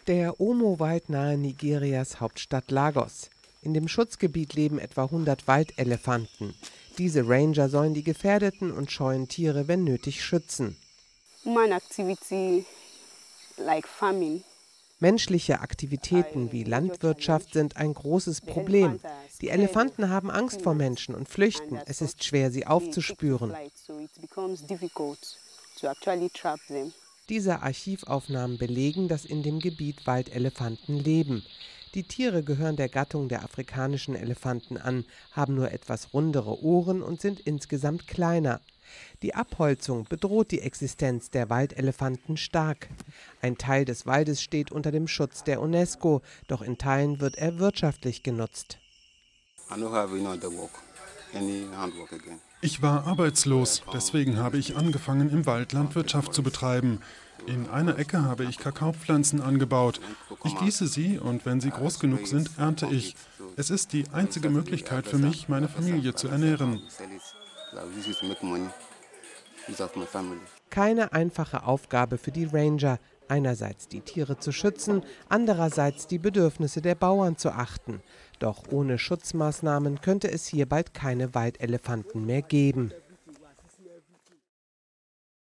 Der Omo-Wald nahe Nigerias Hauptstadt Lagos. In dem Schutzgebiet leben etwa 100 Waldelefanten. Diese Ranger sollen die gefährdeten und scheuen Tiere, wenn nötig, schützen. Menschliche Aktivitäten wie Landwirtschaft sind ein großes Problem. Die Elefanten haben Angst vor Menschen und flüchten. Es ist schwer, sie aufzuspüren. Diese Archivaufnahmen belegen, dass in dem Gebiet Waldelefanten leben. Die Tiere gehören der Gattung der afrikanischen Elefanten an, haben nur etwas rundere Ohren und sind insgesamt kleiner. Die Abholzung bedroht die Existenz der Waldelefanten stark. Ein Teil des Waldes steht unter dem Schutz der UNESCO, doch in Teilen wird er wirtschaftlich genutzt. Ich war arbeitslos, deswegen habe ich angefangen, im Wald Landwirtschaft zu betreiben. In einer Ecke habe ich Kakaopflanzen angebaut. Ich gieße sie und wenn sie groß genug sind, ernte ich. Es ist die einzige Möglichkeit für mich, meine Familie zu ernähren. Keine einfache Aufgabe für die Ranger, einerseits die Tiere zu schützen, andererseits die Bedürfnisse der Bauern zu achten. Doch ohne Schutzmaßnahmen könnte es hier bald keine Waldelefanten mehr geben.